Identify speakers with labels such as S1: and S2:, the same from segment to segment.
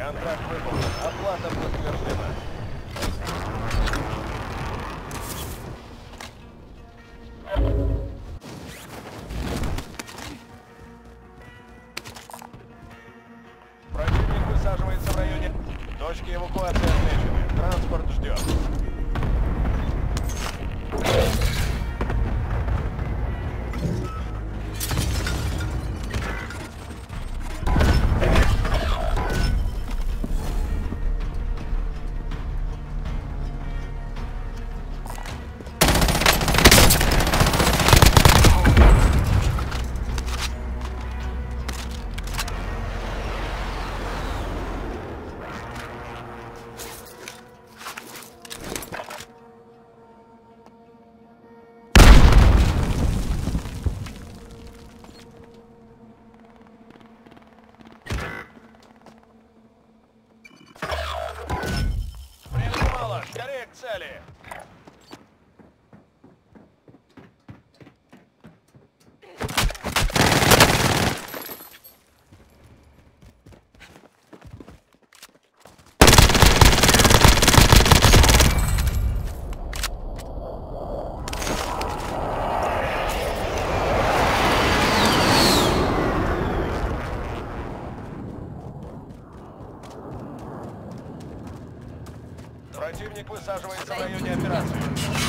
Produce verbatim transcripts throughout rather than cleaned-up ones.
S1: Контракт выполнен. Оплата подтверждена. Противник высаживается в районе. Точки эвакуации отмечены. Транспорт ждет. Скорее к цели! Противник высаживается в районе операции.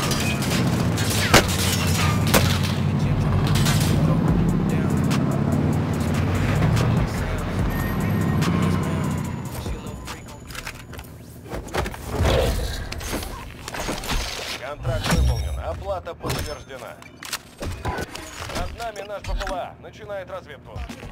S1: Контракт выполнен. Оплата подтверждена. Над нами наш ППЛА. Начинает разведку.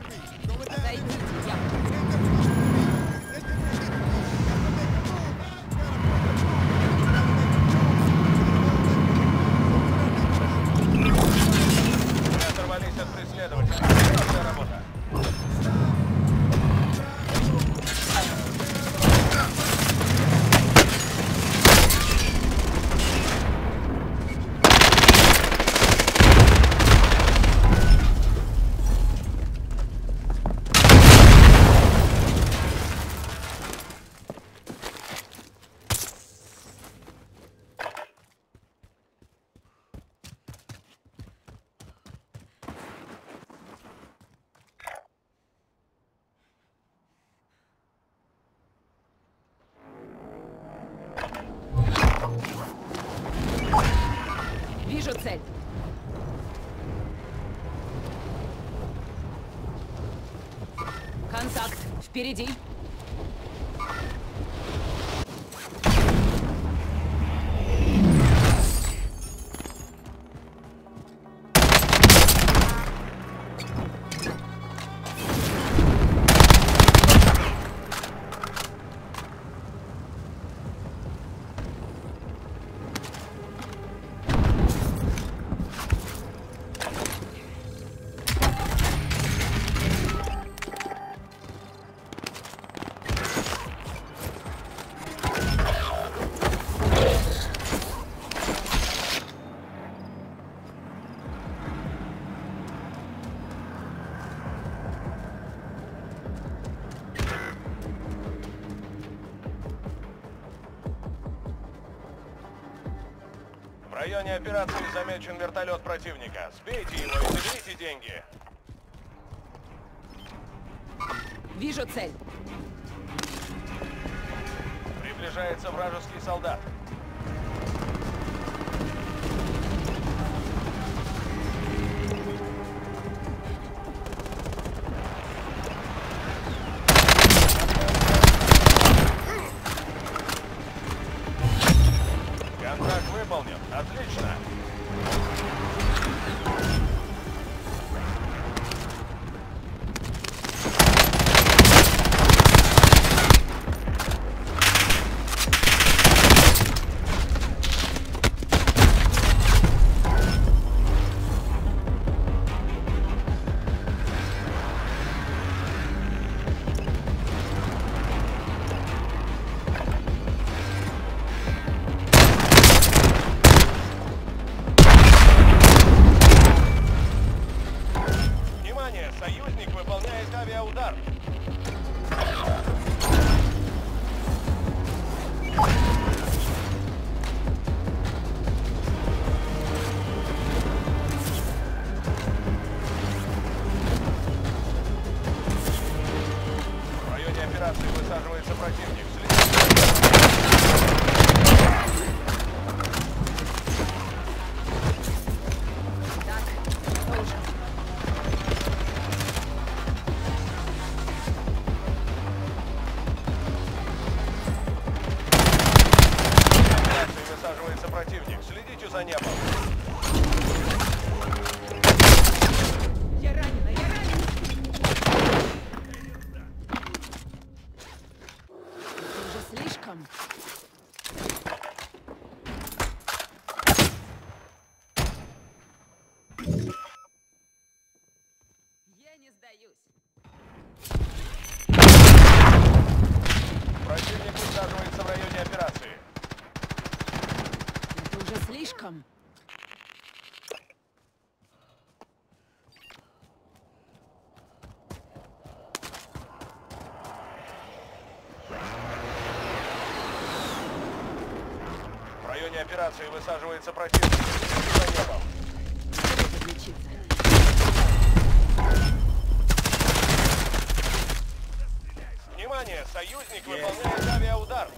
S1: Оторвались от преследователя. Хорошая работа.
S2: Вижу цель. Контакт. Впереди. В районе операции замечен вертолет противника. Сбейте его и заберите деньги. Вижу цель.
S1: Приближается вражеский солдат. Контракт выполнен. Отлично. Союзник выполняет авиаудар.
S2: высаживается противник. Высаживается противник. Следите за небом.
S3: Я ранена, я ранена! Это уже слишком. Я не сдаюсь.
S2: Противник высаживается в районе операции.
S3: Это уже слишком.
S2: В районе операции высаживается противник. Следите за небом.
S3: Подлечиться.
S2: Внимание! Союзник выполняет авиаудар.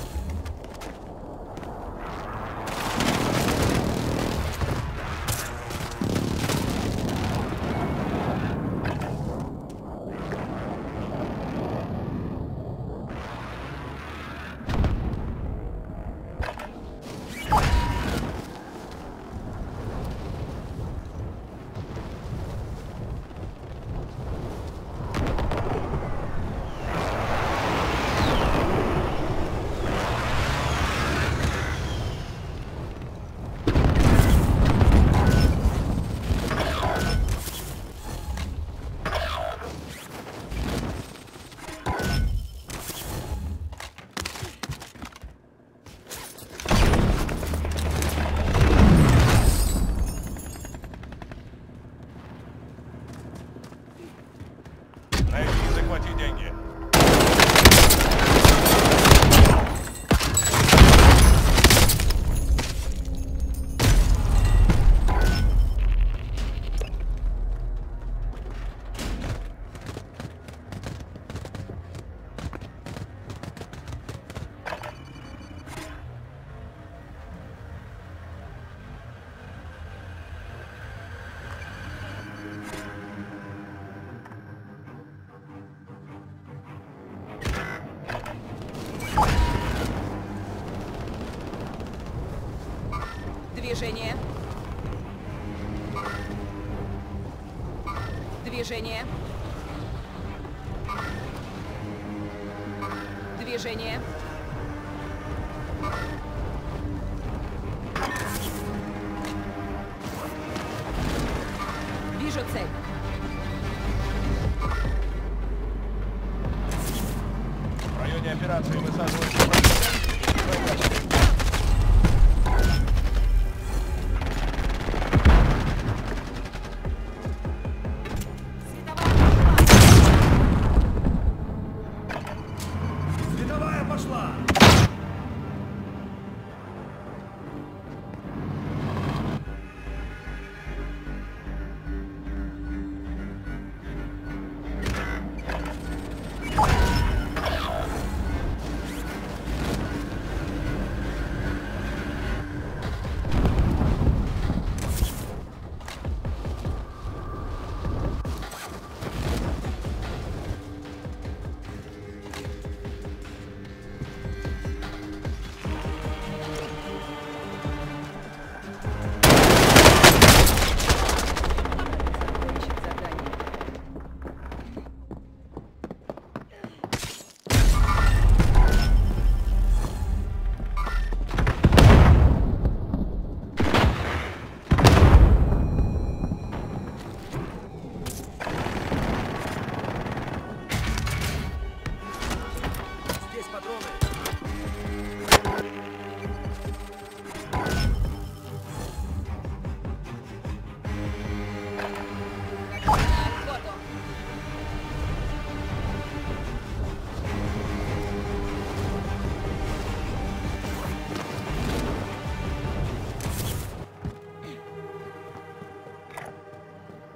S2: Найди и захвати деньги.
S3: Движение. Движение. Движение. Вижу цель.
S2: В районе операции высаживается противник.
S4: Световая пошла!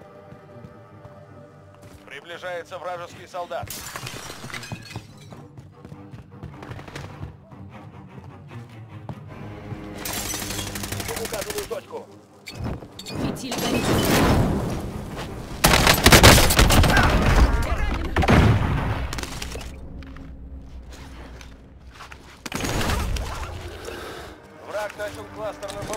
S2: Приближается вражеский солдат.
S3: Погасили горит.
S2: Враг начал кластерную